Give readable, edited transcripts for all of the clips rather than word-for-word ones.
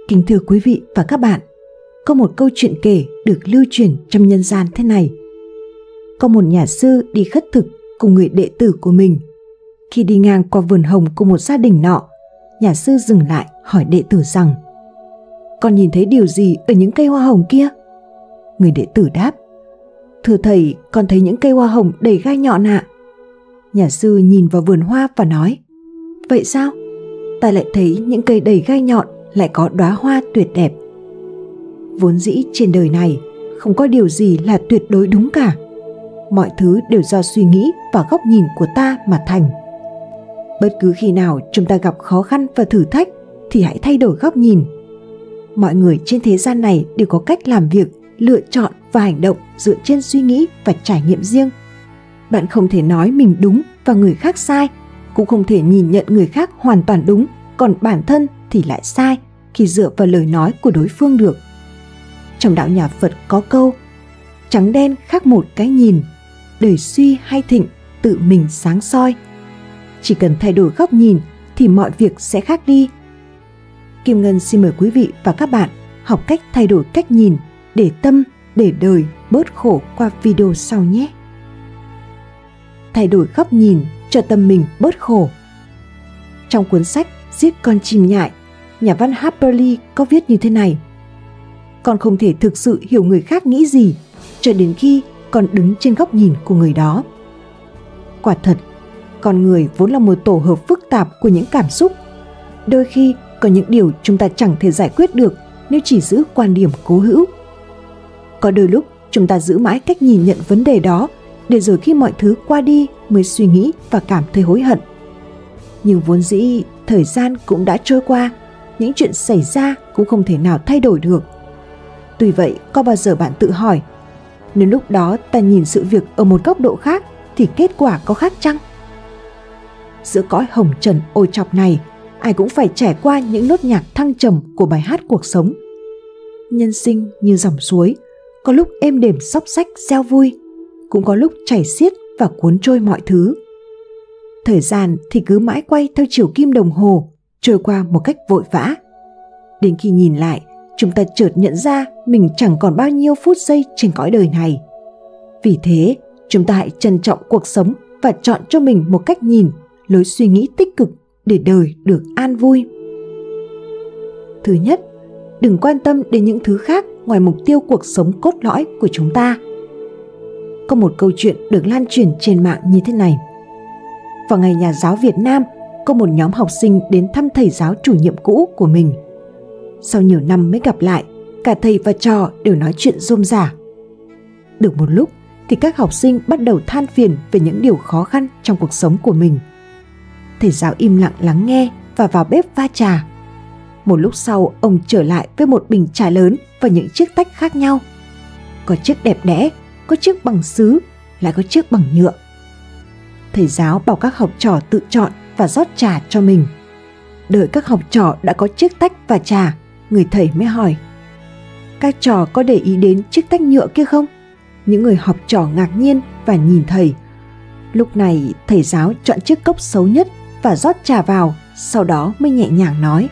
Kính thưa quý vị và các bạn, có một câu chuyện kể được lưu truyền trong nhân gian thế này. Có một nhà sư đi khất thực cùng người đệ tử của mình. Khi đi ngang qua vườn hồng của một gia đình nọ, nhà sư dừng lại hỏi đệ tử rằng: "Con nhìn thấy điều gì ở những cây hoa hồng kia?" Người đệ tử đáp: "Thưa thầy, con thấy những cây hoa hồng đầy gai nhọn ạ." Nhà sư nhìn vào vườn hoa và nói: "Vậy sao? Ta lại thấy những cây đầy gai nhọn lại có đóa hoa tuyệt đẹp." Vốn dĩ trên đời này không có điều gì là tuyệt đối đúng cả. Mọi thứ đều do suy nghĩ và góc nhìn của ta mà thành. Bất cứ khi nào chúng ta gặp khó khăn và thử thách thì hãy thay đổi góc nhìn. Mọi người trên thế gian này đều có cách làm việc, lựa chọn và hành động dựa trên suy nghĩ và trải nghiệm riêng. Bạn không thể nói mình đúng và người khác sai, cũng không thể nhìn nhận người khác hoàn toàn đúng, còn bản thân thì lại sai khi dựa vào lời nói của đối phương được. Trong đạo nhà Phật có câu: trắng đen khác một cái nhìn, đời suy hay thịnh tự mình sáng soi. Chỉ cần thay đổi góc nhìn thì mọi việc sẽ khác đi. Kim Ngân xin mời quý vị và các bạn học cách thay đổi cách nhìn để tâm, để đời bớt khổ qua video sau nhé. Thay đổi góc nhìn cho tâm mình bớt khổ. Trong cuốn sách Giết con chim nhại, nhà văn Harper Lee có viết như thế này: con không thể thực sự hiểu người khác nghĩ gì cho đến khi con đứng trên góc nhìn của người đó. Quả thật, con người vốn là một tổ hợp phức tạp của những cảm xúc. Đôi khi có những điều chúng ta chẳng thể giải quyết được nếu chỉ giữ quan điểm cố hữu. Có đôi lúc chúng ta giữ mãi cách nhìn nhận vấn đề đó, để rồi khi mọi thứ qua đi mới suy nghĩ và cảm thấy hối hận. Nhưng vốn dĩ thời gian cũng đã trôi qua, những chuyện xảy ra cũng không thể nào thay đổi được. Tuy vậy, có bao giờ bạn tự hỏi, nếu lúc đó ta nhìn sự việc ở một góc độ khác thì kết quả có khác chăng? Giữa cõi hồng trần ô trọc này, ai cũng phải trải qua những nốt nhạc thăng trầm của bài hát cuộc sống. Nhân sinh như dòng suối, có lúc êm đềm xóc xách reo vui, cũng có lúc chảy xiết và cuốn trôi mọi thứ. Thời gian thì cứ mãi quay theo chiều kim đồng hồ, trôi qua một cách vội vã. Đến khi nhìn lại, chúng ta chợt nhận ra mình chẳng còn bao nhiêu phút giây trên cõi đời này. Vì thế, chúng ta hãy trân trọng cuộc sống và chọn cho mình một cách nhìn, lối suy nghĩ tích cực để đời được an vui. Thứ nhất, đừng quan tâm đến những thứ khác ngoài mục tiêu cuộc sống cốt lõi của chúng ta. Có một câu chuyện được lan truyền trên mạng như thế này. Vào ngày Nhà giáo Việt Nam, có một nhóm học sinh đến thăm thầy giáo chủ nhiệm cũ của mình. Sau nhiều năm mới gặp lại, cả thầy và trò đều nói chuyện rôm rả. Được một lúc thì các học sinh bắt đầu than phiền về những điều khó khăn trong cuộc sống của mình. Thầy giáo im lặng lắng nghe và vào bếp pha trà. Một lúc sau, ông trở lại với một bình trà lớn và những chiếc tách khác nhau. Có chiếc đẹp đẽ, có chiếc bằng sứ, lại có chiếc bằng nhựa. Thầy giáo bảo các học trò tự chọn và rót trà cho mình. Đợi các học trò đã có chiếc tách và trà, người thầy mới hỏi: các trò có để ý đến chiếc tách nhựa kia không? Những người học trò ngạc nhiên và nhìn thầy. Lúc này thầy giáo chọn chiếc cốc xấu nhất và rót trà vào, sau đó mới nhẹ nhàng nói: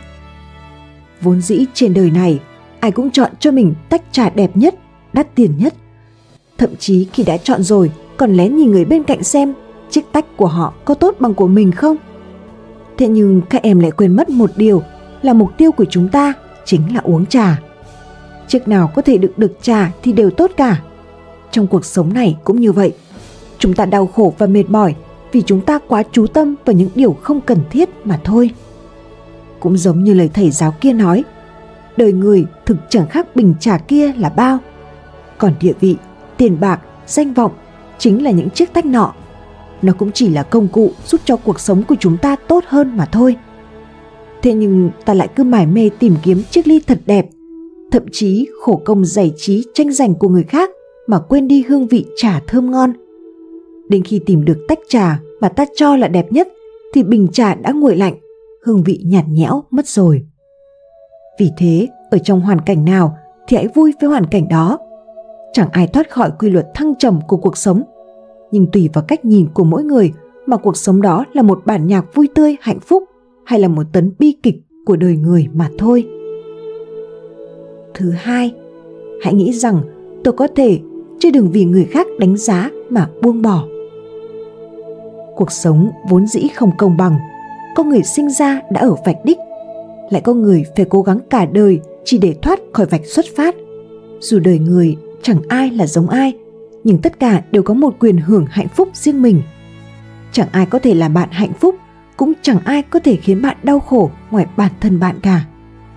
vốn dĩ trên đời này ai cũng chọn cho mình tách trà đẹp nhất, đắt tiền nhất. Thậm chí khi đã chọn rồi còn lén nhìn người bên cạnh xem chiếc tách của họ có tốt bằng của mình không. Thế nhưng các em lại quên mất một điều là mục tiêu của chúng ta chính là uống trà. Chiếc nào có thể được trà thì đều tốt cả. Trong cuộc sống này cũng như vậy. Chúng ta đau khổ và mệt mỏi vì chúng ta quá chú tâm vào những điều không cần thiết mà thôi. Cũng giống như lời thầy giáo kia nói, đời người thực chẳng khác bình trà kia là bao. Còn địa vị, tiền bạc, danh vọng chính là những chiếc tách nọ. Nó cũng chỉ là công cụ giúp cho cuộc sống của chúng ta tốt hơn mà thôi. Thế nhưng ta lại cứ mải mê tìm kiếm chiếc ly thật đẹp, thậm chí khổ công giải trí tranh giành của người khác mà quên đi hương vị trà thơm ngon. Đến khi tìm được tách trà mà ta cho là đẹp nhất thì bình trà đã nguội lạnh, hương vị nhạt nhẽo mất rồi. Vì thế, ở trong hoàn cảnh nào thì hãy vui với hoàn cảnh đó. Chẳng ai thoát khỏi quy luật thăng trầm của cuộc sống, nhưng tùy vào cách nhìn của mỗi người mà cuộc sống đó là một bản nhạc vui tươi hạnh phúc hay là một tấn bi kịch của đời người mà thôi. Thứ hai, hãy nghĩ rằng tôi có thể, chứ đừng vì người khác đánh giá mà buông bỏ. Cuộc sống vốn dĩ không công bằng. Có người sinh ra đã ở vạch đích, lại có người phải cố gắng cả đời chỉ để thoát khỏi vạch xuất phát. Dù đời người chẳng ai là giống ai, nhưng tất cả đều có một quyền hưởng hạnh phúc riêng mình. Chẳng ai có thể làm bạn hạnh phúc, cũng chẳng ai có thể khiến bạn đau khổ ngoài bản thân bạn cả.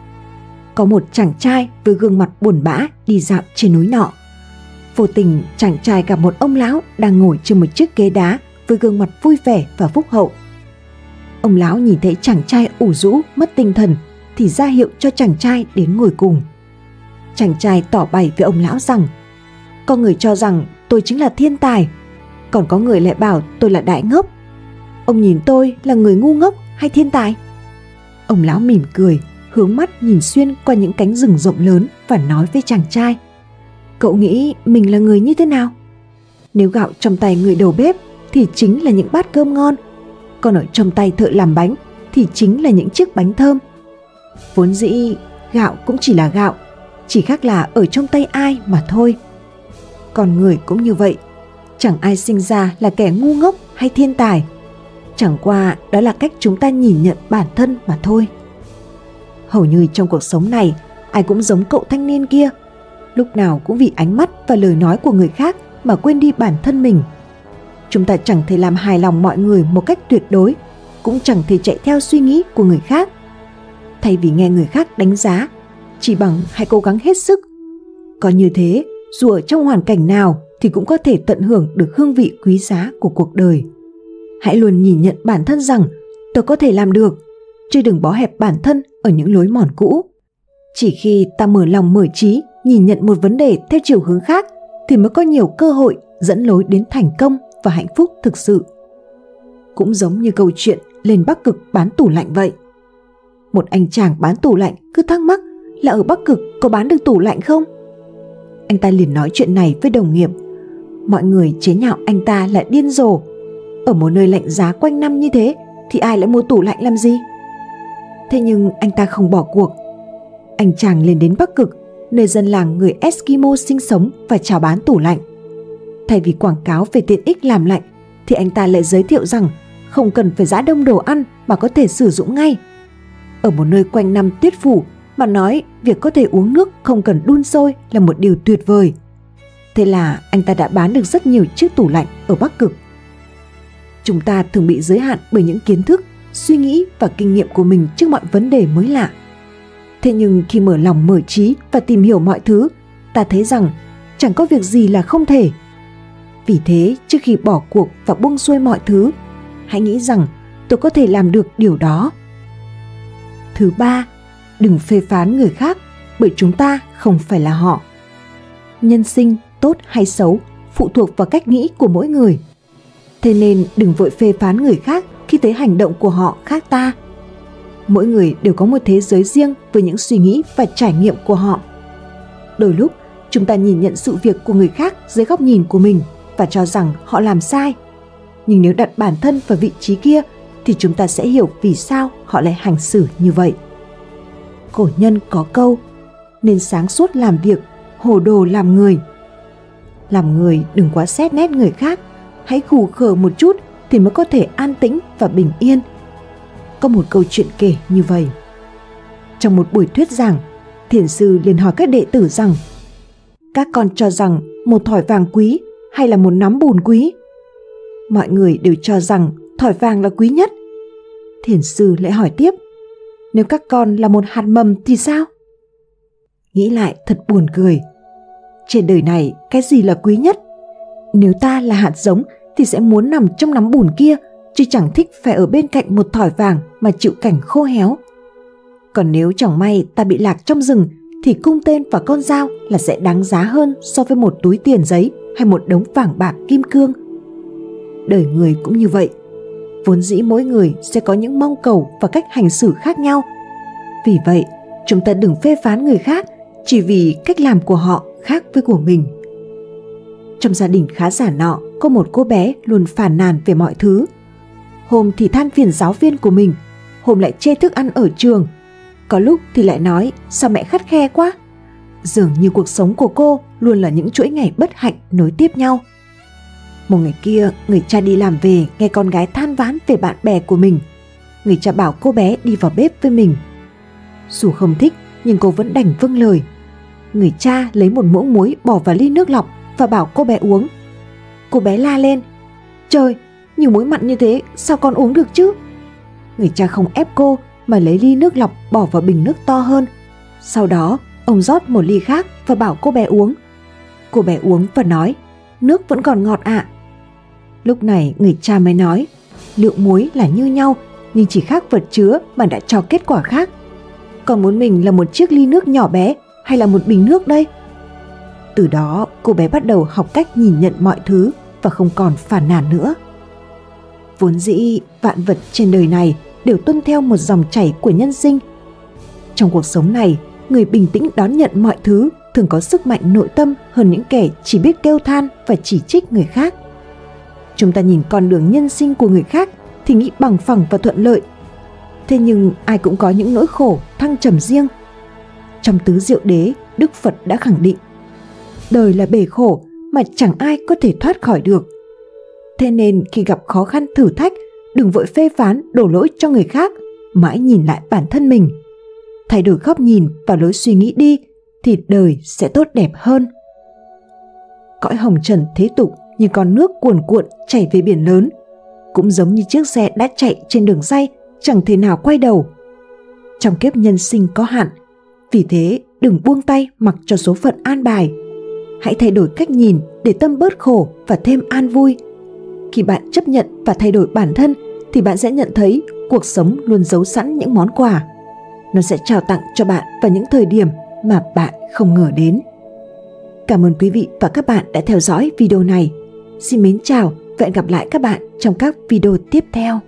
Có một chàng trai với gương mặt buồn bã đi dạo trên núi nọ. Vô tình chàng trai gặp một ông lão đang ngồi trên một chiếc ghế đá với gương mặt vui vẻ và phúc hậu. Ông lão nhìn thấy chàng trai ủ rũ mất tinh thần thì ra hiệu cho chàng trai đến ngồi cùng. Chàng trai tỏ bày với ông lão rằng: có người cho rằng tôi chính là thiên tài, còn có người lại bảo tôi là đại ngốc. Ông nhìn tôi là người ngu ngốc hay thiên tài? Ông lão mỉm cười, hướng mắt nhìn xuyên qua những cánh rừng rộng lớn và nói với chàng trai: cậu nghĩ mình là người như thế nào? Nếu gạo trong tay người đầu bếp thì chính là những bát cơm ngon, còn ở trong tay thợ làm bánh thì chính là những chiếc bánh thơm. Vốn dĩ gạo cũng chỉ là gạo, chỉ khác là ở trong tay ai mà thôi. Còn người cũng như vậy, chẳng ai sinh ra là kẻ ngu ngốc hay thiên tài, chẳng qua đó là cách chúng ta nhìn nhận bản thân mà thôi. Hầu như trong cuộc sống này, ai cũng giống cậu thanh niên kia, lúc nào cũng vì ánh mắt và lời nói của người khác mà quên đi bản thân mình. Chúng ta chẳng thể làm hài lòng mọi người một cách tuyệt đối, cũng chẳng thể chạy theo suy nghĩ của người khác. Thay vì nghe người khác đánh giá, chỉ bằng hãy cố gắng hết sức. Có như thế, dù ở trong hoàn cảnh nào thì cũng có thể tận hưởng được hương vị quý giá của cuộc đời. Hãy luôn nhìn nhận bản thân rằng tôi có thể làm được, chứ đừng bó hẹp bản thân ở những lối mòn cũ. Chỉ khi ta mở lòng mở trí nhìn nhận một vấn đề theo chiều hướng khác thì mới có nhiều cơ hội dẫn lối đến thành công và hạnh phúc thực sự. Cũng giống như câu chuyện lên Bắc Cực bán tủ lạnh vậy. Một anh chàng bán tủ lạnh cứ thắc mắc là ở Bắc Cực có bán được tủ lạnh không? Anh ta liền nói chuyện này với đồng nghiệp. Mọi người chế nhạo anh ta là điên rồ. Ở một nơi lạnh giá quanh năm như thế thì ai lại mua tủ lạnh làm gì? Thế nhưng anh ta không bỏ cuộc. Anh chàng lên đến Bắc Cực, nơi dân làng người Eskimo sinh sống và chào bán tủ lạnh. Thay vì quảng cáo về tiện ích làm lạnh thì anh ta lại giới thiệu rằng không cần phải giã đông đồ ăn mà có thể sử dụng ngay. Ở một nơi quanh năm tuyết phủ mà nói việc có thể uống nước không cần đun sôi là một điều tuyệt vời. Thế là anh ta đã bán được rất nhiều chiếc tủ lạnh ở Bắc Cực. Chúng ta thường bị giới hạn bởi những kiến thức, suy nghĩ và kinh nghiệm của mình trước mọi vấn đề mới lạ. Thế nhưng khi mở lòng mở trí và tìm hiểu mọi thứ, ta thấy rằng chẳng có việc gì là không thể. Vì thế, trước khi bỏ cuộc và buông xuôi mọi thứ, hãy nghĩ rằng tôi có thể làm được điều đó. Thứ ba, đừng phê phán người khác bởi chúng ta không phải là họ. Nhân sinh tốt hay xấu phụ thuộc vào cách nghĩ của mỗi người. Thế nên đừng vội phê phán người khác khi thấy hành động của họ khác ta. Mỗi người đều có một thế giới riêng với những suy nghĩ và trải nghiệm của họ. Đôi lúc, chúng ta nhìn nhận sự việc của người khác dưới góc nhìn của mình và cho rằng họ làm sai. Nhưng nếu đặt bản thân vào vị trí kia thì chúng ta sẽ hiểu vì sao họ lại hành xử như vậy. Cổ nhân có câu: nên sáng suốt làm việc, hồ đồ làm người. Làm người đừng quá xét nét người khác, hãy khù khờ một chút thì mới có thể an tĩnh và bình yên. Có một câu chuyện kể như vậy. Trong một buổi thuyết giảng, thiền sư liền hỏi các đệ tử rằng: các con cho rằng một thỏi vàng quý hay là một nắm bùn quý? Mọi người đều cho rằng thỏi vàng là quý nhất. Thiền sư lại hỏi tiếp: nếu các con là một hạt mầm thì sao? Nghĩ lại thật buồn cười. Trên đời này cái gì là quý nhất? Nếu ta là hạt giống thì sẽ muốn nằm trong nắm bùn kia, chứ chẳng thích phải ở bên cạnh một thỏi vàng mà chịu cảnh khô héo. Còn nếu chẳng may ta bị lạc trong rừng thì cung tên và con dao là sẽ đáng giá hơn so với một túi tiền giấy hay một đống vàng bạc kim cương. Đời người cũng như vậy. Vốn dĩ mỗi người sẽ có những mong cầu và cách hành xử khác nhau. Vì vậy, chúng ta đừng phê phán người khác chỉ vì cách làm của họ khác với của mình. Trong gia đình khá giả nọ, có một cô bé luôn phàn nàn về mọi thứ. Hôm thì than phiền giáo viên của mình, hôm lại chê thức ăn ở trường. Có lúc thì lại nói sao mẹ khắt khe quá. Dường như cuộc sống của cô luôn là những chuỗi ngày bất hạnh nối tiếp nhau. Một ngày kia, người cha đi làm về nghe con gái than vãn về bạn bè của mình. Người cha bảo cô bé đi vào bếp với mình. Dù không thích nhưng cô vẫn đành vâng lời. Người cha lấy một muỗng muối bỏ vào ly nước lọc và bảo cô bé uống. Cô bé la lên: "Trời, nhiều muối mặn như thế sao con uống được chứ?" Người cha không ép cô mà lấy ly nước lọc bỏ vào bình nước to hơn. Sau đó ông rót một ly khác và bảo cô bé uống. Cô bé uống và nói: "Nước vẫn còn ngọt ạ." Lúc này người cha mới nói: "Lượng muối là như nhau nhưng chỉ khác vật chứa mà đã cho kết quả khác. Con muốn mình là một chiếc ly nước nhỏ bé hay là một bình nước đây?" Từ đó cô bé bắt đầu học cách nhìn nhận mọi thứ và không còn phàn nàn nữa. Vốn dĩ vạn vật trên đời này đều tuân theo một dòng chảy của nhân sinh. Trong cuộc sống này, người bình tĩnh đón nhận mọi thứ thường có sức mạnh nội tâm hơn những kẻ chỉ biết kêu than và chỉ trích người khác. Chúng ta nhìn con đường nhân sinh của người khác thì nghĩ bằng phẳng và thuận lợi. Thế nhưng ai cũng có những nỗi khổ thăng trầm riêng. Trong Tứ Diệu Đế, Đức Phật đã khẳng định: đời là bể khổ mà chẳng ai có thể thoát khỏi được. Thế nên khi gặp khó khăn thử thách, đừng vội phê phán đổ lỗi cho người khác, mãi nhìn lại bản thân mình. Thay đổi góc nhìn và lối suy nghĩ đi thì đời sẽ tốt đẹp hơn. Cõi hồng trần thế tục như con nước cuồn cuộn chảy về biển lớn, cũng giống như chiếc xe đã chạy trên đường ray chẳng thể nào quay đầu. Trong kiếp nhân sinh có hạn, vì thế đừng buông tay mặc cho số phận an bài. Hãy thay đổi cách nhìn để tâm bớt khổ và thêm an vui. Khi bạn chấp nhận và thay đổi bản thân thì bạn sẽ nhận thấy cuộc sống luôn giấu sẵn những món quà. Nó sẽ trao tặng cho bạn vào những thời điểm mà bạn không ngờ đến. Cảm ơn quý vị và các bạn đã theo dõi video này. Xin mến chào và hẹn gặp lại các bạn trong các video tiếp theo.